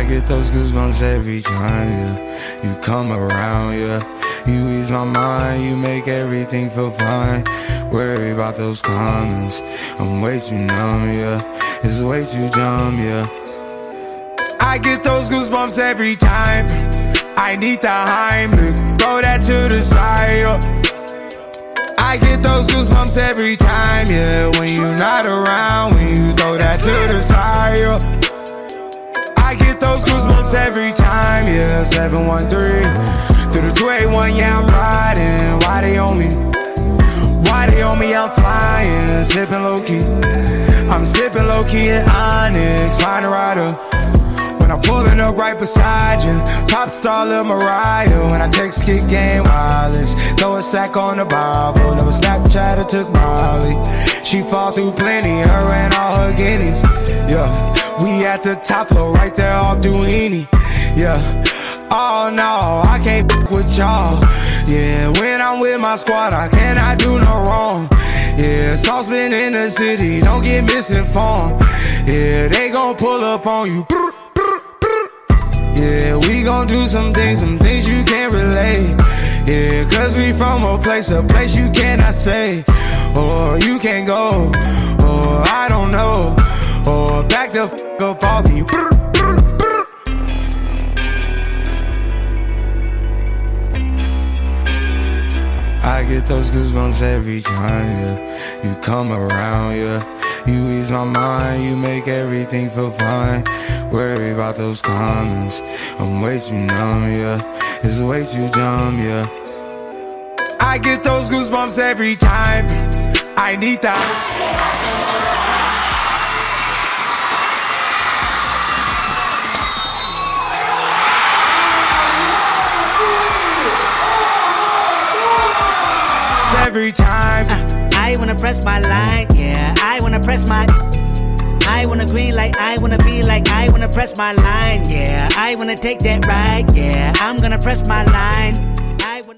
get those goosebumps every time, yeah. You come around, yeah. You ease my mind, you make everything feel fine. Worry about those comments, I'm way too numb, yeah. It's way too dumb, yeah. I get those goosebumps every time. I need the Heimlich, throw that to the side, yeah. I get those goosebumps every time, yeah. When you're not around, when you throw that to the side, yeah. I get those goosebumps every time, yeah. 713 through the 281, yeah, I'm riding. Why they on me? Why they on me? I'm flying, sipping low-key. I'm sipping low-key in Onyx, find a rider. When I'm pulling up right beside you, pop star Lil Mariah. When I text kick game wireless, throw a stack on the Bible. Never Snapchat or took Molly. She fall through plenty, her and all her guineas. Yeah, we at the top floor, right there off Duini. Yeah, oh no, I can't f with y'all. Yeah, when I'm with my squad, I cannot do no wrong. Yeah, saucepan in the city, don't get misinformed. Yeah, they gon' pull up on you. Yeah, we gon' do some things you can't relate. Yeah, cause we from a place you cannot stay. Or you can't go, or I don't know. Or back the f up all me. I get those goosebumps every time, yeah. You come around, yeah. You ease my mind, you make everything feel fine. Worry about those comments, I'm way too numb, yeah. It's way too dumb, yeah. I get those goosebumps every time. I need that. Every time I wanna press my line, yeah. I wanna press my I wanna green like I wanna be like I wanna press my line, yeah. I wanna take that ride, yeah. I'm gonna press my line.